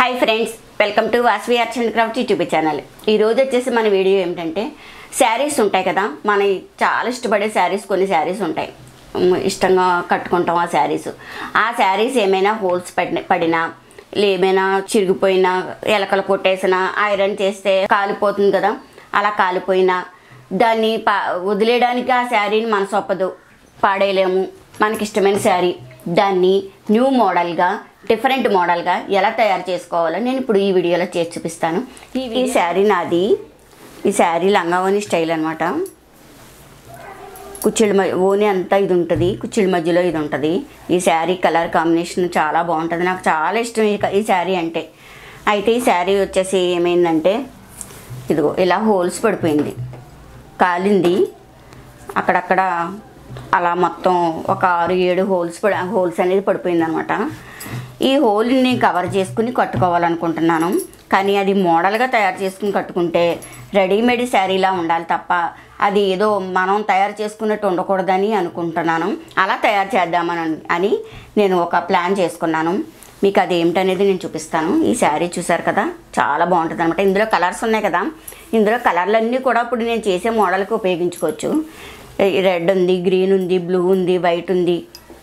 Hi friends, welcome to Vasavi arts and craft YouTube channel. ఈరోజు వచ్చేసి మన వీడియో ఏమిటంటే శారీస్ ఉంటాయి కదా, మన చాలా ఇష్టపడే శారీస్, కొన్ని శారీస్ ఉంటాయి ఇష్టంగా కట్టుకుంటాం. ఆ శారీస్ ఏమైనా హోల్స్ పడినా ఏమైనా చిరిగిపోయినా, ఎలకలు కొట్టేసినా, ఐరన్ చేస్తే కాలిపోతుంది కదా, అలా కాలిపోయినా దాన్ని వదిలేయడానికి ఆ శారీని మనసు ఒప్పదు, పాడేయలేము. మనకి ఇష్టమైన శారీ దాన్ని న్యూ మోడల్గా, డిఫరెంట్ మోడల్గా ఎలా తయారు చేసుకోవాలో నేను ఇప్పుడు ఈ వీడియోలో చేసి చూపిస్తాను. ఈ శారీ నాది. ఈ శారీ లంగావోని స్టైల్ అనమాట. కుచ్చిళ్ళ ఓని అంతా ఇది ఉంటుంది, కుచ్చిళ్ళ మధ్యలో ఇది ఉంటుంది. ఈ శారీ కలర్ కాంబినేషన్ చాలా బాగుంటుంది, నాకు చాలా ఇష్టం ఈ శారీ అంటే. అయితే ఈ శారీ వచ్చేసి ఏమైందంటే ఇదిగో ఇలా హోల్స్ పడిపోయింది, కాలింది అక్కడక్కడ, అలా మొత్తం ఒక 6-7 హోల్స్ అనేది పడిపోయింది అనమాట. ఈ హోల్ని కవర్ చేసుకుని కట్టుకోవాలనుకుంటున్నాను, కానీ అది మోడల్గా తయారు చేసుకుని కట్టుకుంటే రెడీమేడ్ శారీలా ఉండాలి తప్ప అది ఏదో మనం తయారు చేసుకున్నట్టు ఉండకూడదని అనుకుంటున్నాను. అలా తయారు చేద్దామని నేను ఒక ప్లాన్ చేసుకున్నాను. మీకు అది ఏమిటనేది నేను చూపిస్తాను. ఈ శారీ చూసారు కదా, చాలా బాగుంటుంది అనమాట. ఇందులో కలర్స్ ఉన్నాయి కదా, ఇందులో కలర్లన్నీ కూడా ఇప్పుడు నేను చేసే మోడల్కి ఉపయోగించుకోవచ్చు. రెడ్ ఉంది, గ్రీన్ ఉంది, బ్లూ ఉంది, వైట్ ఉంది,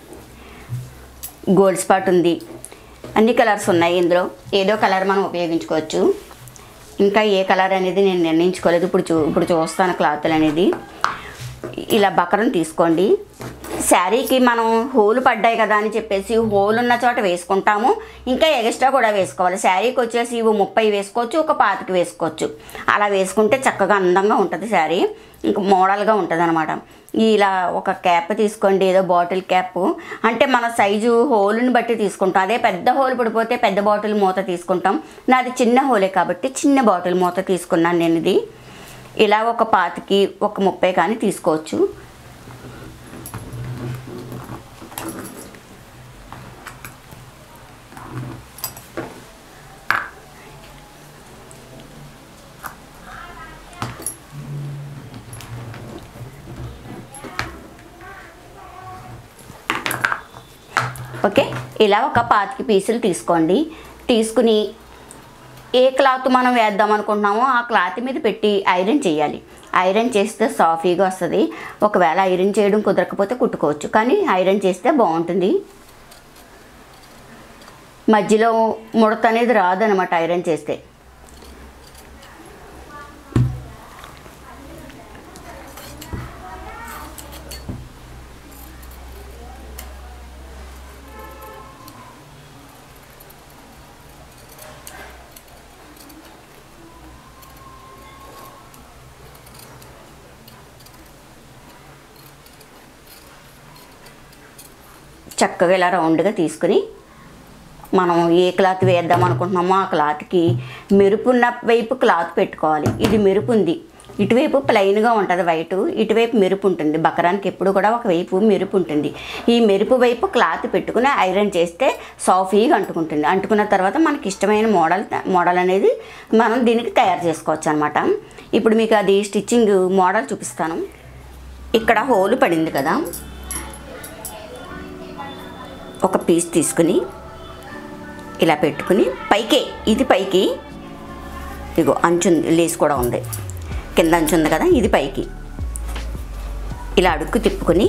గోల్డ్ స్పాట్ ఉంది, అన్ని కలర్స్ ఉన్నాయి. ఇందులో ఏదో కలర్ మనం ఉపయోగించుకోవచ్చు. ఇంకా ఏ కలర్ అనేది నేను నిర్ణయించుకోలేదు. ఇప్పుడు చూస్తాను క్లాతులు అనేది. ఇలా బకరం తీసుకోండి. శారీకి మనం హోల్ పడ్డాయి కదా అని చెప్పేసి హోల్ ఉన్న చోట వేసుకుంటాము, ఇంకా ఎక్స్ట్రా కూడా వేసుకోవాలి. శారీకి వచ్చేసి ఇవి 30 వేసుకోవచ్చు, ఒక 25 వేసుకోవచ్చు. అలా వేసుకుంటే చక్కగా అందంగా ఉంటుంది శారీ, ఇంకా మోడల్గా ఉంటుంది అనమాట. ఇలా ఒక క్యాప్ తీసుకోండి, ఏదో బాటిల్ క్యాప్, అంటే మన సైజు హోల్ని బట్టి తీసుకుంటాం. అదే పెద్ద హోల్ పడిపోతే పెద్ద బాటిల్ మూత తీసుకుంటాం. నాది చిన్న హోలే కాబట్టి చిన్న బాటిల్ మూత తీసుకున్నాను నేను. ఇది ఇలా ఒక 25, ఒక 30 కానీ తీసుకోవచ్చు. ఓకే, ఇలా ఒక 25 పీసులు తీసుకోండి. తీసుకుని ఏ క్లాత్ మనం వేద్దాం అనుకుంటున్నామో ఆ క్లాత్ మీద పెట్టి ఐరన్ చేయాలి. ఐరన్ చేస్తే సాఫీగా వస్తుంది. ఒకవేళ ఐరన్ చేయడం కుదరకపోతే కుట్టుకోవచ్చు, కానీ ఐరన్ చేస్తే బాగుంటుంది. మధ్యలో ముడత అనేది రాదనమాట ఐరన్ చేస్తే. చక్కగా ఇలా రౌండ్గా తీసుకుని మనం ఏ క్లాత్ వేద్దాం అనుకుంటున్నామో ఆ క్లాత్కి మెరుపున్న వైపు క్లాత్ పెట్టుకోవాలి. ఇది మెరుపు ఉంది, ఇటువైపు ప్లెయిన్గా ఉంటుంది వైటు, ఇటువైపు మెరుపు ఉంటుంది. బకరానికి ఎప్పుడు కూడా ఒకవైపు మెరుపు ఉంటుంది. ఈ మెరుపు వైపు క్లాత్ పెట్టుకుని ఐరన్ చేస్తే సాఫీగా అంటుకుంటుంది. అంటుకున్న తర్వాత మనకి ఇష్టమైన మోడల్ అనేది మనం దీనికి తయారు చేసుకోవచ్చు అనమాట. ఇప్పుడు మీకు అది స్టిచ్చింగ్ మోడల్ చూపిస్తాను. ఇక్కడ హోల్ పడింది కదా, ఒక పీస్ తీసుకుని ఇలా పెట్టుకుని పైకి, ఇది పైకి, ఇగో అంచు లేస్ కూడా ఉంది, కింద అంచు ఉంది కదా, ఇది పైకి ఇలా అడుక్కు తిప్పుకొని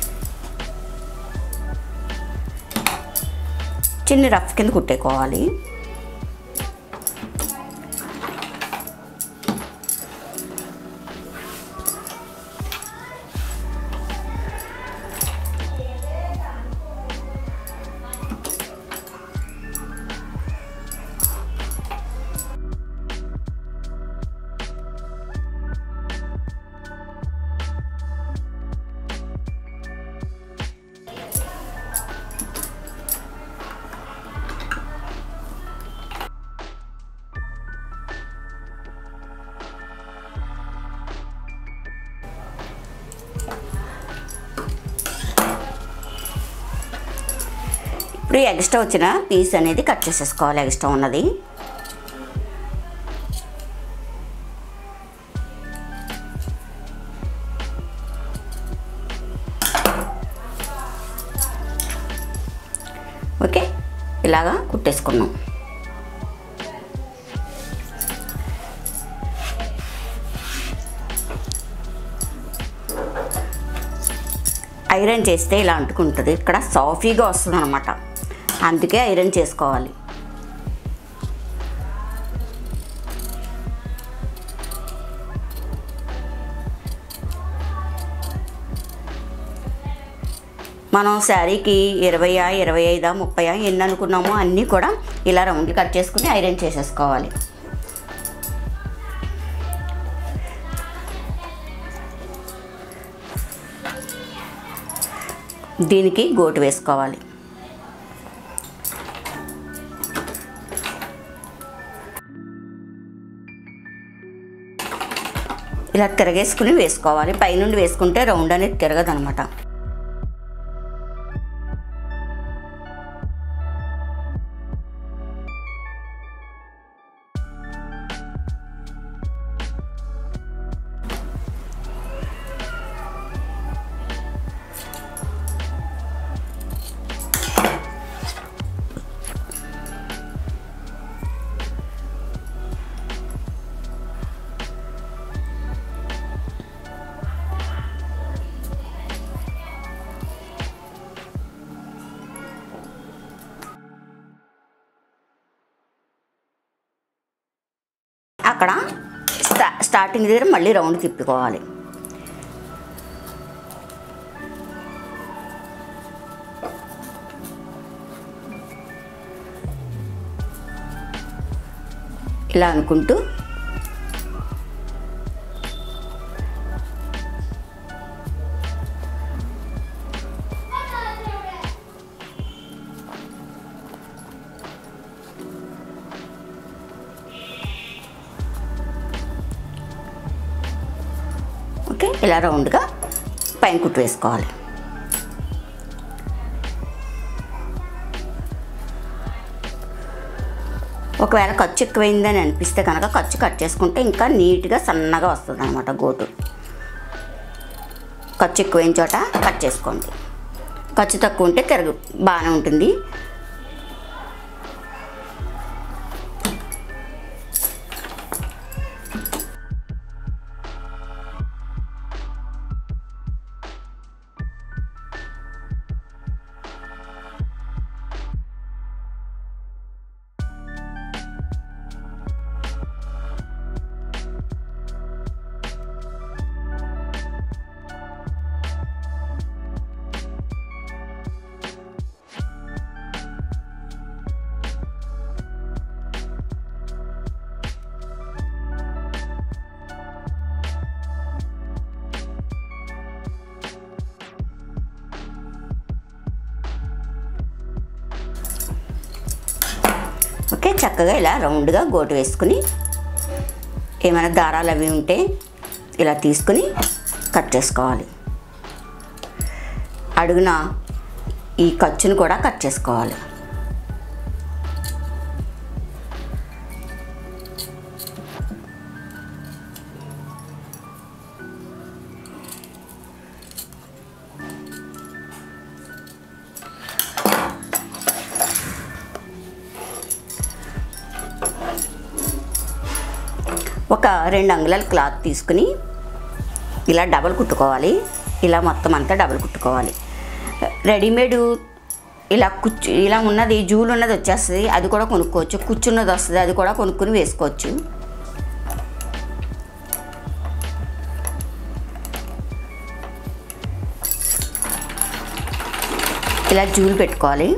చిన్న రఫ్ కింద కుట్టేకోవాలి. ఇప్పుడు ఎక్స్ట్రా వచ్చిన పీస్ అనేది కట్ చేసేసుకోవాలి. ఎక్స్ట్రా ఉన్నది ఓకే, ఇలాగా కుట్టేసుకున్నాం. ఐరన్ చేస్తే ఇలా అంటుకుంటుంది, ఇక్కడ సాఫీగా వస్తుంది అన్నమాట. అందుకే ఐరన్ చేసుకోవాలి. మనం శారీకి 20, 25, 30 ఎన్ని అనుకున్నామో అన్నీ కూడా ఇలా రౌండ్లు కట్ చేసుకుని ఐరన్ చేసేసుకోవాలి. దీనికి గోటు వేసుకోవాలి. ఇలా తిరగేసుకుని వేసుకోవాలి. పైనుండి వేసుకుంటే రౌండ్ అనేది తిరగదు అనమాట. అక్కడ స్టార్టింగ్ దగ్గర మళ్ళీ రౌండ్ తిప్పుకోవాలి. ఇలా అనుకుంటూ ఓకే, ఇలా రౌండ్గా పైన కుట్టు వేసుకోవాలి. ఒకవేళ ఖర్చు ఎక్కువైందని అనిపిస్తే కనుక ఖర్చు కట్ చేసుకుంటే ఇంకా నీట్గా సన్నగా వస్తుంది అన్నమాట గోటు. ఖర్చు ఎక్కువైన చోట కట్ చేసుకోండి. ఖర్చు తక్కువ ఉంటే బాగానే ఉంటుంది. ఓకే, చక్కగా ఇలా రౌండ్గా గోటు వేసుకుని ఏమైనా దారాలు అవి ఉంటే ఇలా తీసుకుని కట్ చేసుకోవాలి. అడుగున ఈ ఖర్చును కూడా కట్ చేసుకోవాలి. ఒక 2 అంగుళాల క్లాత్ తీసుకుని ఇలా డబల్ కుట్టుకోవాలి. ఇలా మొత్తం అంతా డబల్ కుట్టుకోవాలి. రెడీమేడ్ ఇలా ఉన్నది జూలు ఉన్నది వచ్చేస్తుంది, అది కూడా కొనుక్కోవచ్చు. కుచ్చున్నది వస్తుంది, అది కూడా కొనుక్కుని వేసుకోవచ్చు. ఇలా జూలు పెట్టుకోవాలి.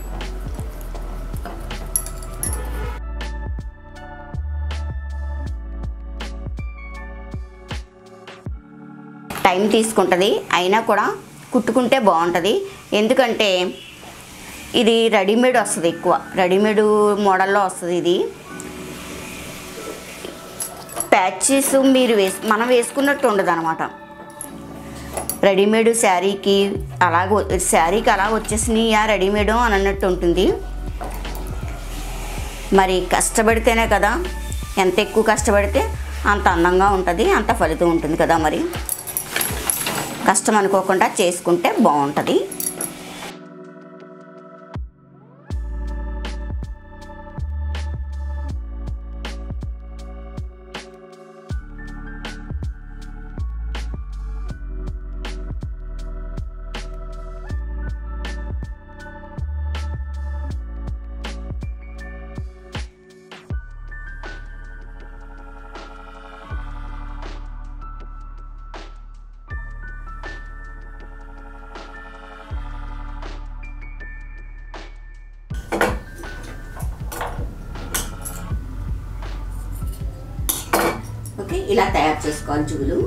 టైం తీసుకుంటుంది, అయినా కూడా కుట్టుకుంటే బాగుంటుంది. ఎందుకంటే ఇది రెడీమేడ్ వస్తుంది, ఎక్కువ రెడీమేడ్ మోడల్లో వస్తుంది. ఇది ప్యాచెస్ మనం వేసుకున్నట్టు ఉండదు అనమాట. రెడీమేడ్ శారీకి అలా వచ్చేసినాయి రెడీమేడ్ అని అన్నట్టు ఉంటుంది. మరి కష్టపడితేనే కదా, ఎంత ఎక్కువ కష్టపడితే అంత అందంగా ఉంటుంది, అంత ఫలితం ఉంటుంది కదా. మరి కష్టం అనుకోకుండా చేసుకుంటే బాగుంటుంది. ఇలా తయారు చేసుకోవాలి జూలు.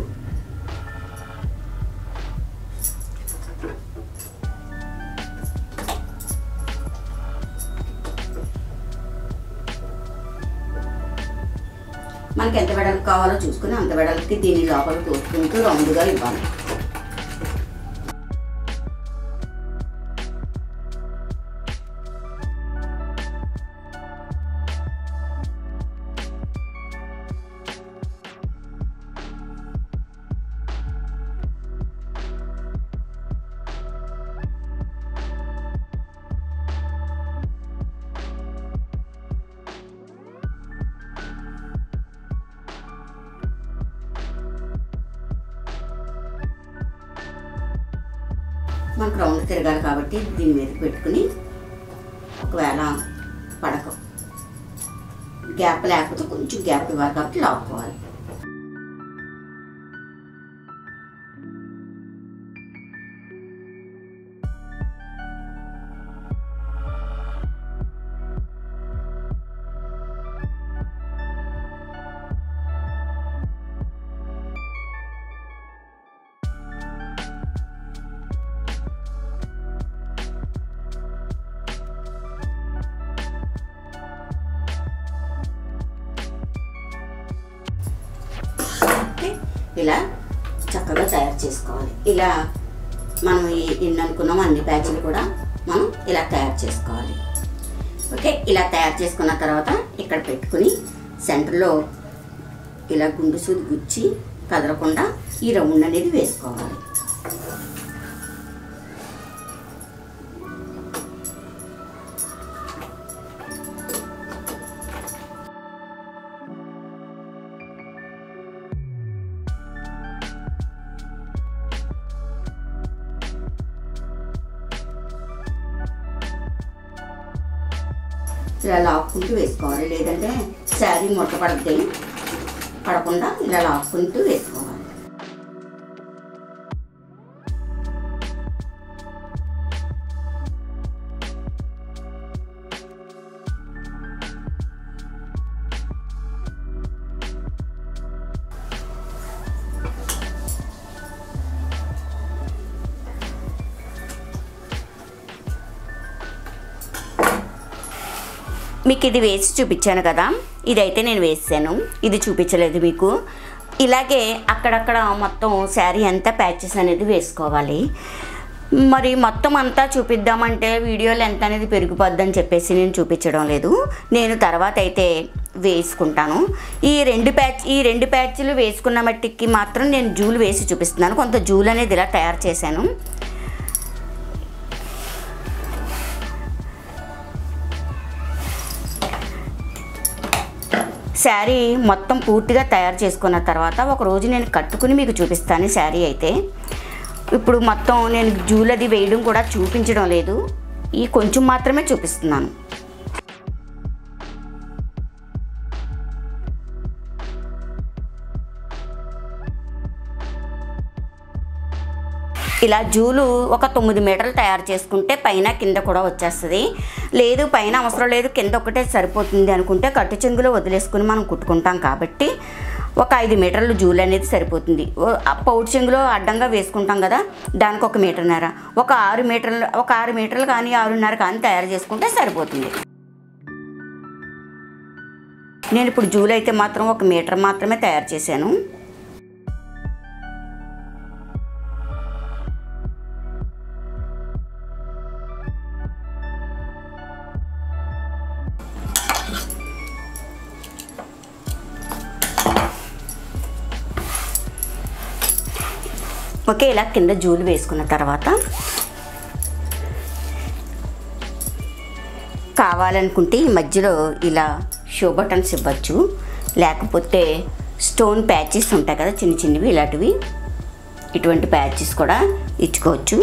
మనకి ఎంత వెడల్పు కావాలో చూసుకుని అంత వెడల్పుకి దీని లోపల తోసుకుంటూ రౌండ్గా ఇవ్వాలి. మనకు రౌండ్ తిరగాలి కాబట్టి దీని మీద పెట్టుకుని ఒకవేళ పడక గ్యాప్ లేకపోతే కొంచెం గ్యాప్ ఇవ్వాలి కాబట్టి లాక్కోవాలి. ఇలా చక్కగా తయారు చేసుకోవాలి. ఇలా మనం ఎన్ని అనుకున్నామో అన్ని ప్యాచ్లు కూడా మనం ఇలా తయారు చేసుకోవాలి. ఓకే, ఇలా తయారు చేసుకున్న తర్వాత ఇక్కడ పెట్టుకుని సెంటర్లో ఇలా గుండు సూది గుచ్చి కదలకుండా ఈ రౌండ్ అనేది వేసుకోవాలి. ఇలా లాక్కుంటూ వేసుకోవాలి, లేదంటే శారీ ముట్ట పడుతుంది. పడకుండా ఇలా లాక్కుంటూ వేసుకోవాలి. మీకు ఇది వేసి చూపించాను కదా, ఇదైతే నేను వేసాను, ఇది చూపించలేదు మీకు. ఇలాగే అక్కడక్కడ మొత్తం శారీ అంతా ప్యాచెస్ అనేది వేసుకోవాలి. మరి మొత్తం అంతా చూపిద్దామంటే వీడియో లెంత్ అనేది పెరిగిపోద్దని చెప్పేసి నేను చూపించడం లేదు. నేను తర్వాత అయితే వేసుకుంటాను. ఈ రెండు ప్యాచ్లు వేసుకున్న మట్టికి మాత్రం నేను జూలు వేసి చూపిస్తున్నాను. కొంత జూలు అనేది ఇలా తయారు చేశాను. శారీ మొత్తం పూర్తిగా తయారు చేసుకున్న తర్వాత ఒకరోజు నేను కట్టుకుని మీకు చూపిస్తాను శారీ అయితే. ఇప్పుడు మొత్తం నేను జూలది వేయడం కూడా చూపించడం లేదు, ఈ కొంచెం మాత్రమే చూపిస్తున్నాను. ఇలా జూలు ఒక 9 మీటర్లు తయారు చేసుకుంటే పైన కింద కూడా వచ్చేస్తుంది. లేదు పైన అవసరం లేదు, కింద ఒకటే సరిపోతుంది అనుకుంటే కట్టు చెంగులో వదిలేసుకుని మనం కుట్టుకుంటాం కాబట్టి ఒక 5 మీటర్లు జూలు అనేది సరిపోతుంది. పౌడు చెంగులో అడ్డంగా వేసుకుంటాం కదా, దానికి 1 మీటర్న్నర, ఒక 6 మీటర్లు కానీ 6.5 కానీ తయారు చేసుకుంటే సరిపోతుంది. నేను ఇప్పుడు జూలు అయితే మాత్రం 1 మీటర్ మాత్రమే తయారు చేశాను. ఓకే, ఇలా కింద జూలు వేసుకున్న తర్వాత కావాలనుకుంటే ఈ మధ్యలో ఇలా షో బటన్స్ ఇవ్వచ్చు, లేకపోతే స్టోన్ ప్యాచెస్ ఉంటాయి కదా చిన్న చిన్నవి, ఇలాంటివి ఇటువంటి ప్యాచెస్ కూడా ఇచ్చుకోవచ్చు.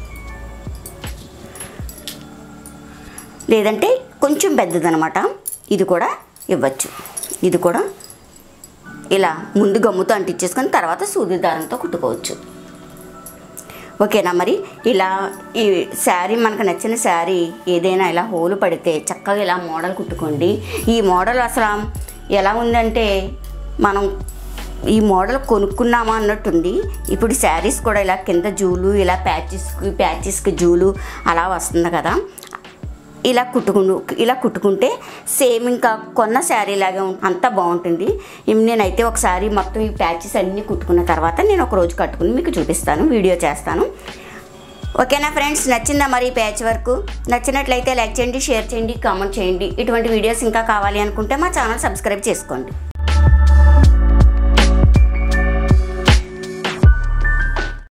లేదంటే కొంచెం పెద్దదనమాట, ఇది కూడా ఇవ్వచ్చు. ఇది కూడా ఇలా ముందు గమ్ముతో అంటించేసుకొని తర్వాత సూది దారంతో కుట్టుకోవచ్చు. ఓకేనా? మరి ఇలా ఈ శారీ మనకు నచ్చిన శారీ ఏదైనా ఇలా హోలు పడితే చక్కగా ఇలా మోడల్ కుట్టుకోండి. ఈ మోడల్ అసలు ఎలా ఉందంటే మనం ఈ మోడల్ కొనుక్కున్నామా అన్నట్టుంది. ఇప్పుడు శారీస్ కూడా ఇలా కింద జూలు, ఇలా ప్యాచెస్కి జూలు అలా వస్తుంది కదా, ఇలా కుట్టుకుంటే సేమ్ ఇంకా కొన్న శారీ లాగా అంతా బాగుంటుంది. నేనైతే ఒకసారి మొత్తం ఈ ప్యాచెస్ అన్నీ కుట్టుకున్న తర్వాత నేను ఒక రోజు కట్టుకుని మీకు చూపిస్తాను, వీడియో చేస్తాను. ఓకేనా ఫ్రెండ్స్, నచ్చిందా మరి ప్యాచ్ వర్క్? నచ్చినట్లయితే లైక్ చేయండి, షేర్ చేయండి, కామెంట్ చేయండి. ఇటువంటి వీడియోస్ ఇంకా కావాలి అనుకుంటే మా ఛానల్ సబ్స్క్రైబ్ చేసుకోండి.